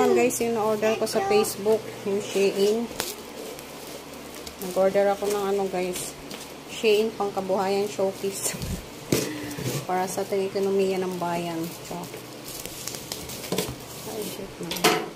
yan guys, yung order ko sa Facebook, yung Shein. Nag-order ako ng ano guys, Shein pang kabuhayan showcase. Para sa ekonomiya ng bayan. So, ay shit na.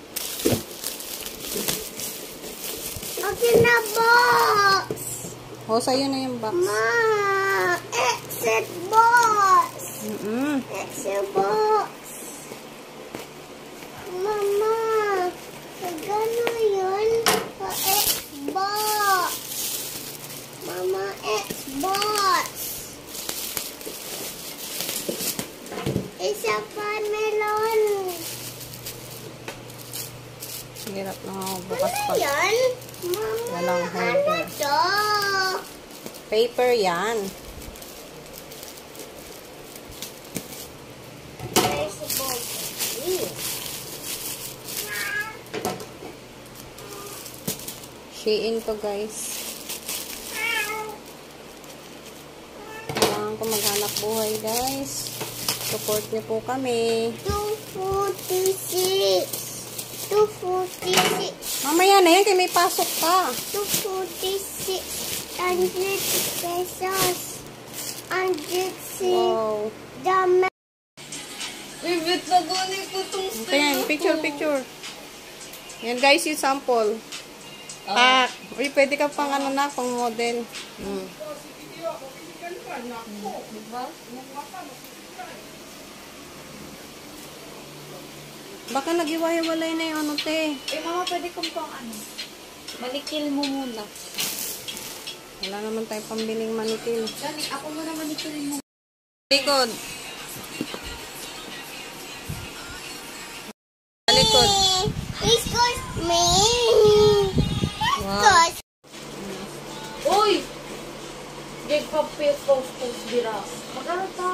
Okay na box. O, sa'yo na yung box. Ma, exit box. Exit box. Mama, gano yun? Xbox. Mama, Xbox. Isa pa melon. Hirap na ako bukas pa. Ano yan? Mama, Walang ano holder. to? Paper yan. There's a box. Shein to guys. Kailangan ko maghanap buhay guys. Support niyo po kami. 246. 246. Mamaya na yan, kaya may pasok ka. 246. 100 pesos. 100 Wow. dami. Bibit na gani ko itong Okay, picture. Yan guys, yung sample. Pack. Uy, pwede ka pang ano na, pang model. Diba? Baka nag-iwalay na yung ano, te. Mama, pwede kong pang ano. Manikil mo muna. Wala naman tayo pambiling manikil. Dali, ako muna manikilin mo. Likod. Likod. Excuse me. Wow. Uy! Gig pa post dira. Magkano pa?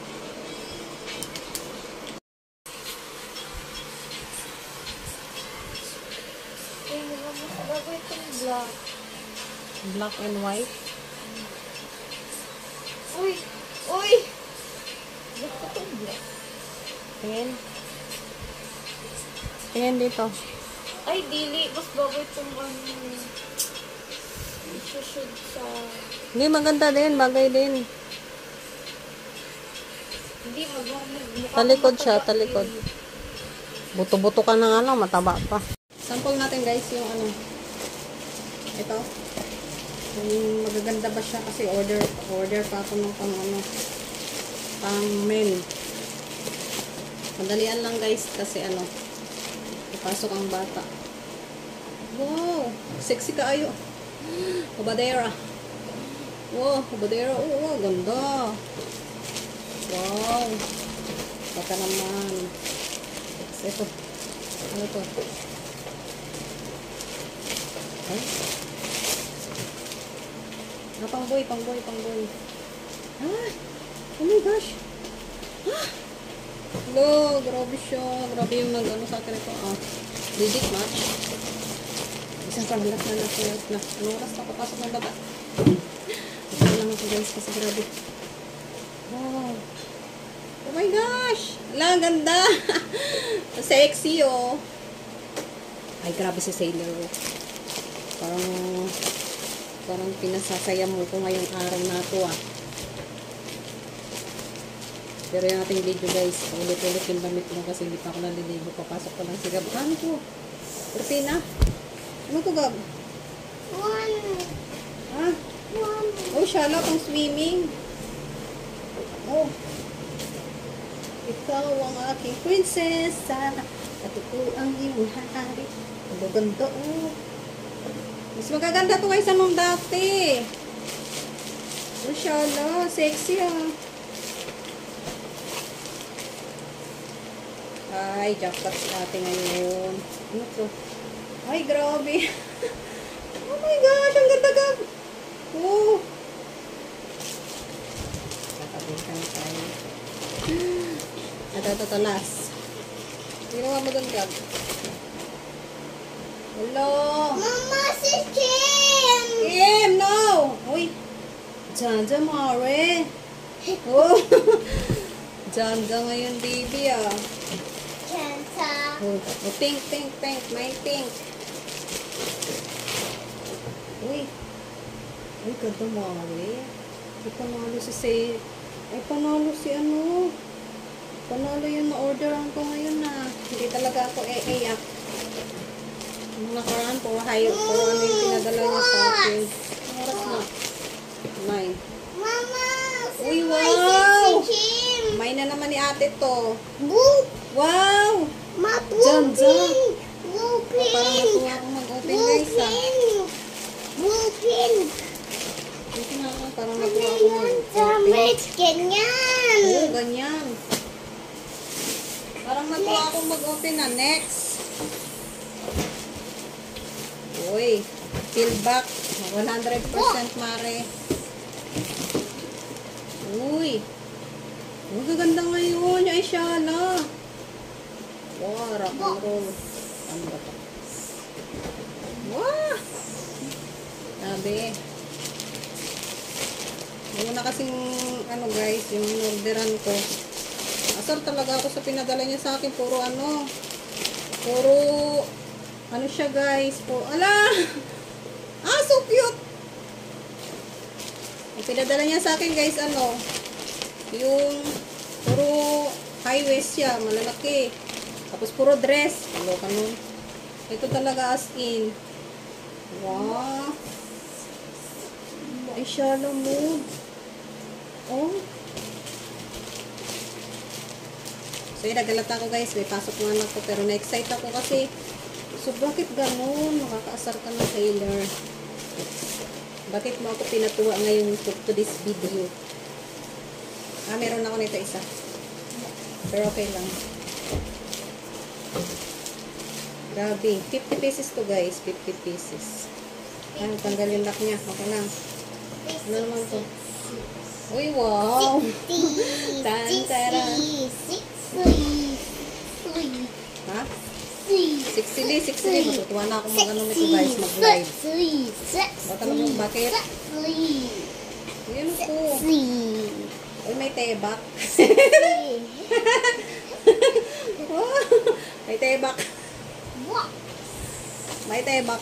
Uy, magagawin itong black. Black and white. Uy! Uy! Gusto ko itong black. Tingin. Tingin dito. Ay, dili. Mas bago itong ano. Isushoot sa... Hindi, maganda din. Bagay din. Hindi, magmukha. Talikod siya, talikod. Buto-buto ka na nga lang, mataba pa. Sample natin guys yung ano. Ito. Yung magaganda ba siya kasi order pa ako ng pang ano. Pang men. Madalian lang guys kasi ano. Ipasok ang bata. Wow! Sexy kaayo. Obadera. Wow, obadera. Oh, ganda. Wow. Baka naman. Ito. Ano to? Ay. Ah, pangboy. Ah! Oh my gosh! Ah! Hello, grabe siya. Grabe yung nag-ano sa akin ito. Ah, legit match. Isang paglas na. Anong oras na papasok ng baba? Ito lang ako guys kasi grabe. Wow. Oh my gosh! Ala, ang ganda! Sexy oh. Ay, grabe si Sailor. Parang pinasasaya mo ko ngayong araw na ito ah. Pero yung ating video guys, ulit-ulit yung damit mo kasi hindi pa ako naliligo. Papasok ko lang si Gab. Ano to? Cortina? Ano to Gab? Ha? Oh, shala pang swimming. Oh. Ikaw ang aking prinsesa. At ito ang iyong hari. Ang ganda oh. Mas magaganda to guys anong dati. Oh, shala. Sexy ah. Ay, jackpot si ate ngayon. Ano to? Ay, grabe. Oh my gosh, ang ganda-gab. Oh. Kakabihan tayo. Ito, last. Ginawa mo doon, Gab. Hello. Mama, si Kim. Kim, no. Uy. Janja, Mare. Oh. Janja ngayon, baby, ah. Kenta. Oh, pink, pink, pink. May pink. Uy. Uy, ganda mo, Ali. Ay, panalo si Say. Ay, panalo si ano. Panalo yung na-orderan ko ngayon na. Hindi talaga ako iiyak. Yung nakaraan po, puro ano yung pinadala niya sa akin. Ang oras na. 9. Mama, Uy, my wow! sister Kim. May na naman ni ate to. Blue, Wow! ma Dyan, blue dyan. pink. Blue Parang pink. natuwa akong mag-open Blue guys ha. pink. Blue pink. Dito na ako, parang Ano natuwa akong yan? mag-open. Damit. Ganyan. Oo, ganyan. Parang natuwa akong mag-open na. Next. Uy, peel back. 100% mare. Uy. Ang gaganda ngayon. Ay, Shala. Wow, rock and roll. Ano ba ito? Wow! Sabi. Yung na kasing, ano guys, yung orderan ko. Asar talaga ako sa pinadala niya sa akin. Puro ano. Puro, ano siya guys. Puro, ala! Ah, so cute! Yung pinadala niya sa akin guys, ano. Yung, puro high waist siya. Malalaki. Tapos puro dress. Ano ka nun? Ito talaga as in. Wow! Ay, shala mo. Oh. So, yun, nagalata ko guys. May pasok ng anak ko. Pero na-excite ako kasi, so, bakit ganun? Makakaasar ka ng trailer. Bakit mo ako pinatuwa ngayon to this video? Ah, meron ako nito isa. Pero okay lang. Grabe. 50 pieces to guys. 50 pieces. Ano, tanggalin lock niya. Okay lang. Ano naman to? Uy, wow! Tan-taran! Ha? 60. Matutuwa na ako mag-ano nito guys, mag-live. Baka naman, bakit? Ayan po. Uy, may tebak. May tebak. May tebak.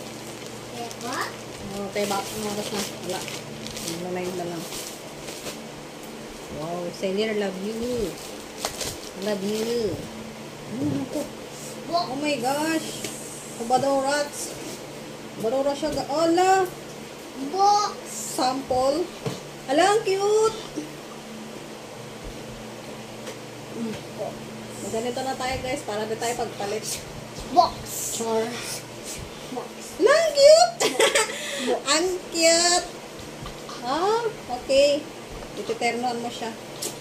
Oh, tebak. Ang oras na. Wala. Wala na yun na lang. Wow, Sailor, love you. Love you. Ano to? Oh my gosh. Badorats. Badora siya. Ala. Box. Sample. Ala, ang cute. Ganito na tayo guys. Para na tayo pagpalit. Box. Char. Ala, ang cute. Ang cute. Ah, okay. Ititernoan mo siya.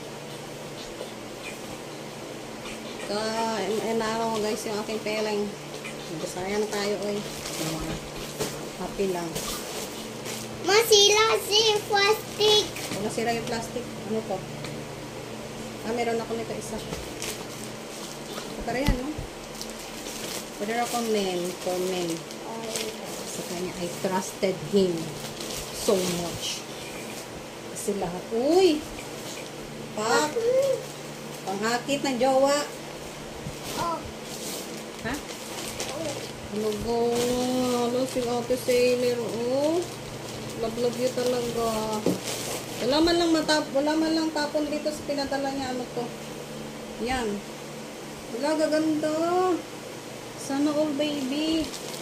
So, inaaraw ko guys yung aking peling. Bisaya na tayo, oy. Happy lang. Masila si plastic. Kung nasira yung plastic, ano to? Ah, meron ako nito isa. Para yan, no? Pwede ako comment. Sa kanya, I trusted him so much. Kasi lahat, uy! Pak! Panghakit ng jowa. Oh. Ha? Ano go? Ano si Ate Sailor? Oh. Love you talaga. Wala man lang tapon dito sa pinadala niya. Ano to? Yan. Wala, gaganda. Sana all baby.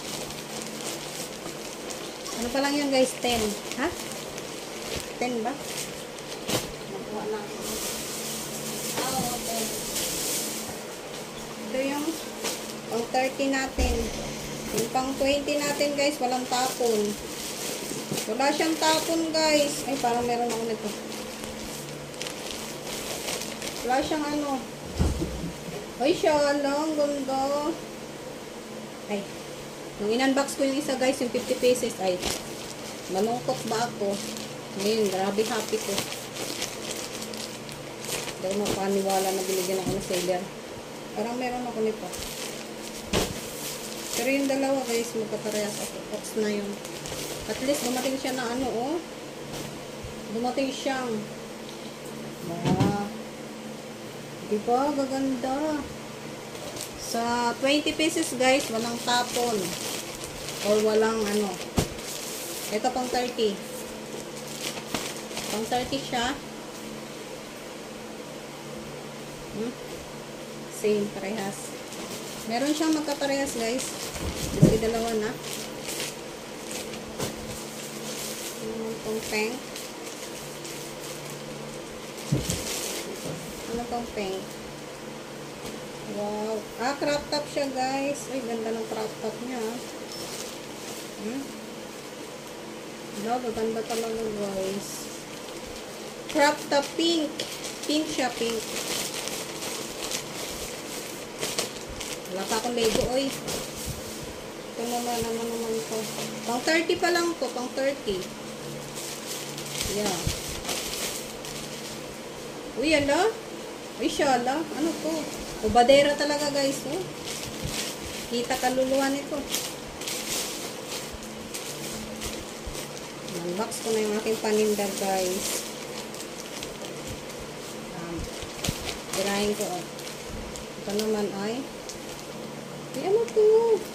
Ano pa lang yan guys? 10. Ha? 10 ba? Nakuha na ako. Oh, 10. Ito yung pang 30 natin. Yung pang 20 natin guys, walang tapon. Wala siyang tapon guys. Ay, parang meron ako nito. Wala siyang ano. Ay, siya lang. Ganda. Ay. Nung in-unbox ko yung isa guys, yung 50 pieces. Ay, malungkot ba ako? Ngayon, grabe happy ko. Hindi ako makaniwala na binigyan ako ng Sailor. Parang meron ako nito. Pero yung dalawa guys, magkaparehas ako. Box na yun. At least dumating siya na ano, oh. Dumating siyang. Wow. Diba? Gaganda. Sa 20 pieces guys, walang tapon. Or walang ano. Ito pang 30. Pang 30 siya. Same, parehas. Meron siyang magkaparehas guys. Kasi dalawa na. Itong pink. Ano tong pink? Wow. Crop top siya guys. Ay, ganda ng crop top niya. Ganda talaga guys. Crop top pink. Pink siya, pink. Wala pa akong Lego, oy. Ito naman to. Pang 30 pa lang to, pang 30. Yeah. Uy, ala. Uy, shala. Ano to? Ubadera talaga, guys. Oh. Kita kaluluwa nito. Unbox ko na yung aking paninda, guys. Tirahin ko, oh. Ito naman ay ano to?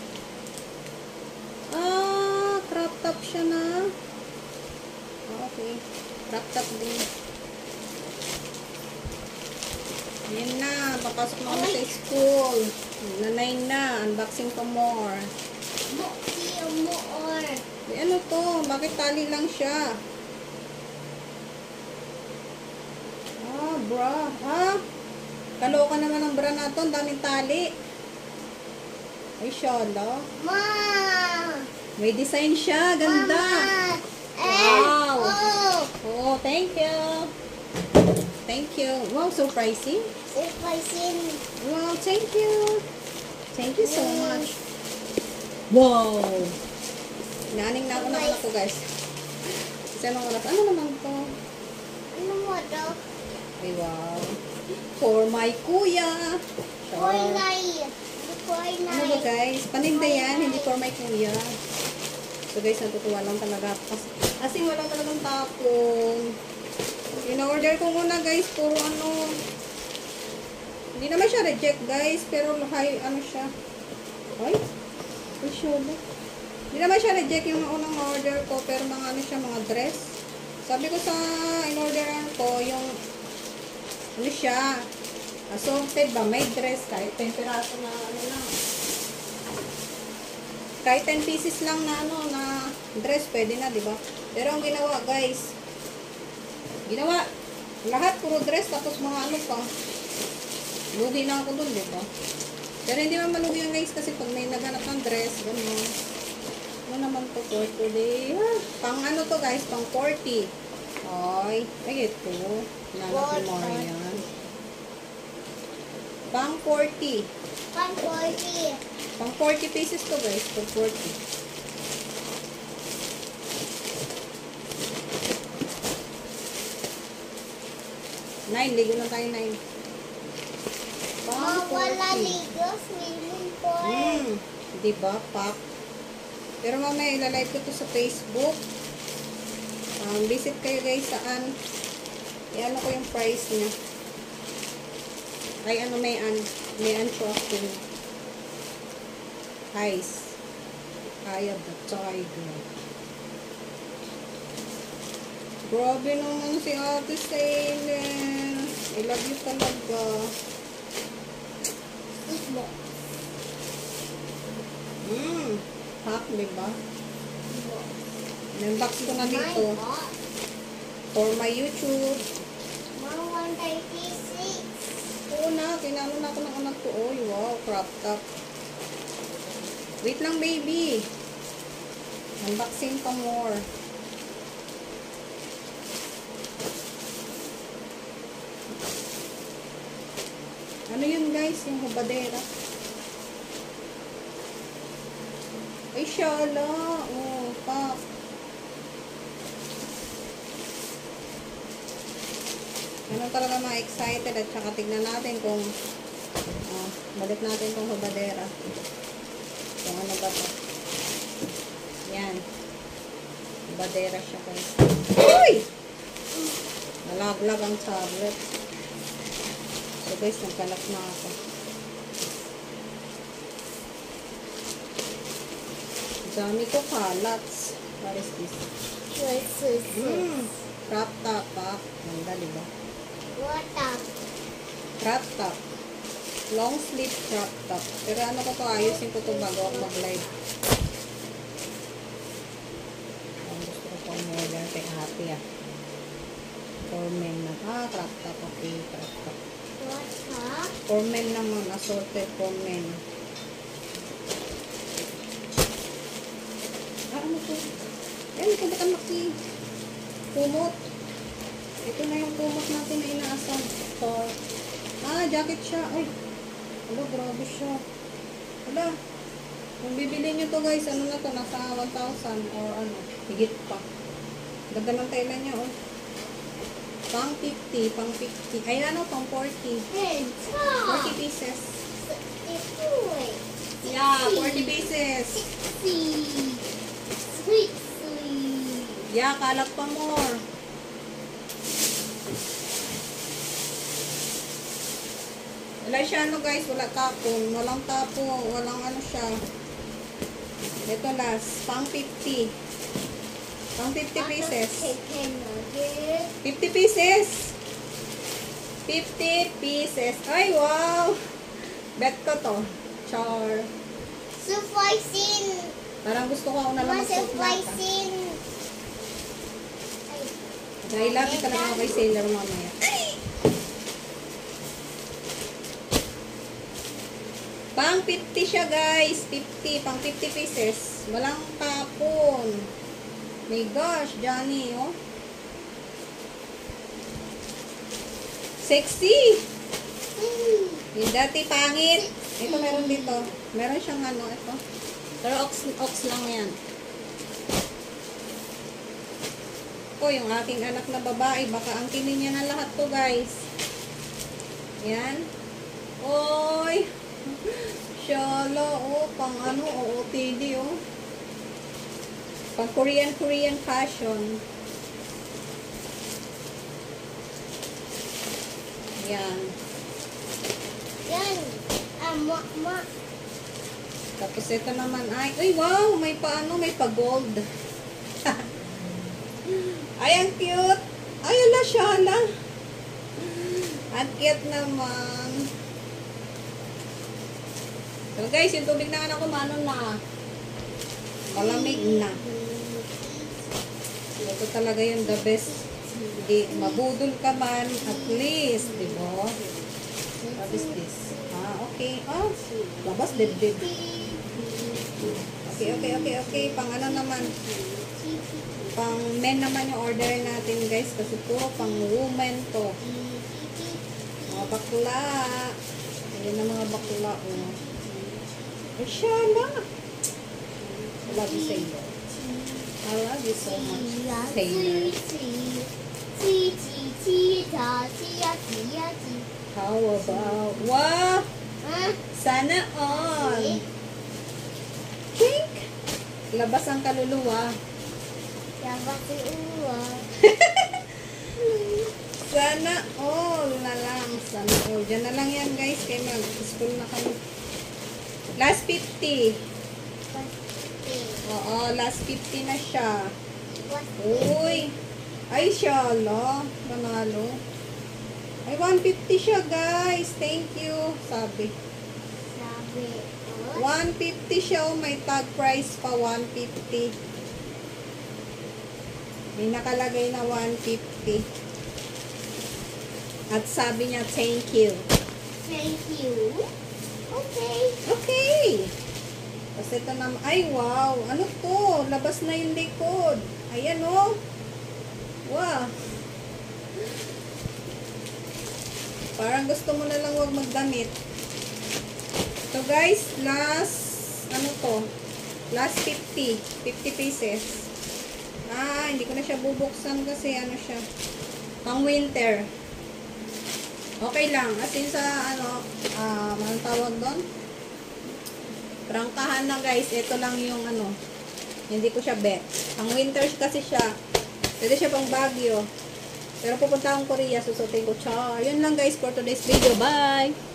Crop top siya na. Okay. Crop top din. Yan na. Papasok na kami sa school. Nanay na. Unboxing pa more. More. Ano to? Bakit tali lang siya? Bra. Kaloka naman ang bra na to. Ang daming tali. Ay, shala. Ma! May design siya. Ganda. Mama! Wow. Oh! Thank you. Thank you. Wow, so pricey. Surprising. Wow, thank you. Thank you so much. Wow. Naning na ako ng anak ko, guys. Kasi anong oras? Ano naman to? Ano mo to? Ay, wow. For my kuya. Koinay. Ano ba, guys? Paninda yan, hindi for my kuya. So, guys, natutuwa lang talaga. Kasi wala talagang tapon. In-order ko muna, guys. Puro ano. Hindi naman siya reject, guys. Pero, ano siya. Ay? Ay, siya ba? Hindi naman siya reject yung unang order ko. Pero, mga ano siya, mga dress. Sabi ko sa in-orderan ko, yung ano siya, assorted ba? May dress kahit 10 piraso na ano lang. Kahit 10 pieces lang na ano na dress, pwede na, di ba? Pero ang ginawa, guys, lahat puro dress, tapos mga ano pa. Lugi na ako dun, di ba? Pero hindi man malugi yan, guys, kasi pag may naghanap ng dress, gano'n. Ano naman to for today? Pang ano to, guys, pang 40. Ay, ito. Nanap ni Marian. Pang 40. Pang 40. Pang 40 pieces to, guys. Pang 40. Nine. Ligo na tayo, 9. Pang 40. Wala ligo. Swimming pool. Diba? Pack. Pero mamaya ilalive ko to sa Facebook. Visit kayo, guys, saan. I-ano ko yung price niya. Ay, ano, may ancho actually. Ice. Eye of the tiger. Grabe naman si Ate Sailor. I love you talaga. Hak, diba? In-unbox ko na dito. For my YouTube. Mga 136. Oo na, kinano na ako ng anak ko. Oh, wow, crop top. Wait lang, baby. Unboxing pa more. Ano yun, guys? Yung hubadera. Ay, shala. Oh, pop. Ano talaga ma-excited at saka tignan natin kung balik natin itong hubadera. Kung ano ba ito. Yan. Hubadera siya, guys. Uy! Nalaglag ang tablet. So guys, nagkalat na ako. Dami ko kalats. What is this? Crop top, ah. Ganda, diba? What up? Crop top. Long sleeve crop top. Pero ano ko to, ayusin ko to bago ako mag-live. Ang gusto ko pang modern kay ate, ah. For men na. Crop top. Okay, crop top. What up? For men naman, assorted for men. Ano to? Ay, kumbaga kumot. Ito na yung kumot natin na inaasam. Jacket siya. Ay, alo, grabe siya. Hala, kung bibili nyo to guys, ano na to, nasa 1,000 or ano, higit pa. Ganda ng tela niya, oh. Pang 50, pang 50. Ay, ano, pang 40. Hey, 40 pieces. Sweet. Yeah, 40 pieces. Sweet. Yeah, kalat pa more. Wala siya ano guys, wala tapon. Walang tapon, walang ano siya. Ito last, pang 50. Pang 50 pieces. 50 pieces. 50 pieces. Ay, wow! Bet ko to. Char. Sufficing. Parang gusto ko ako na lang magsuot na. Sufficing. Dahil lagi talaga ako kay Sailor mamaya. Pang 50 siya guys. 50. Pang 50 pieces. Walang tapon. My gosh, Johnny, oh. Sexy. Yung dati pangit. Ito meron dito. Meron siyang ano, ito. Pero ox lang yan. O, yung aking anak na babae, baka angkinin niya na lahat to guys. Yan. Oy! Shala, oh, pang ano, OOTD, oh. Pang Korean fashion. Yan. Yan. Tapos ito naman ay wow, may paano, may pa-gold. Ay, ang cute. Ay, ala, shala. Ang cute naman. So guys, yung tubig na anak ko, mano na. Malamig na. Ito talaga yung the best. Hindi, mabudol ka man, at least, di ba? What is this? Okay. Labas, dibdib. Okay. Pang ano naman. Pang men naman yung order natin, guys. Kasi puro pang women to. Mga bakla. Ayan na mga bakla, oh. Ay, shala. I love you, Sailor. I love you so much, Sailor. How about, wow! Sana all. Pink. Labas ang kaluluwa. Sana all na lang. Sana all. Diyan na lang yan guys. Kaya mag-school na kami. Last 50. Oo, last 50 na siya. Uy. Ay, shala. Manalo. Ay, 150 siya guys. Thank you. Sabi. 150 siya. Oh, may tag price pa. 150. May nakalagay na 150. At sabi niya, thank you. Thank you. Okay. Okay. Tapos ito naman. Ay, wow. Ano to? Labas na yung likod. Ayan, oh. Wow. Parang gusto mo na lang wag magdamit. So, guys, last, ano to? Last 50. 50 pieces. Hindi ko na siya bubuksan kasi ano siya. Pang winter. Okay lang. As in sa, ano, anong tawag doon? Prangkahan na guys. Ito lang yung ano. Hindi ko siya bet. Pang winter kasi siya. Pwede siya pang Baguio. Pero pupunta akong Korea. Susutin ko. Char. Yun lang guys for today's video. Bye!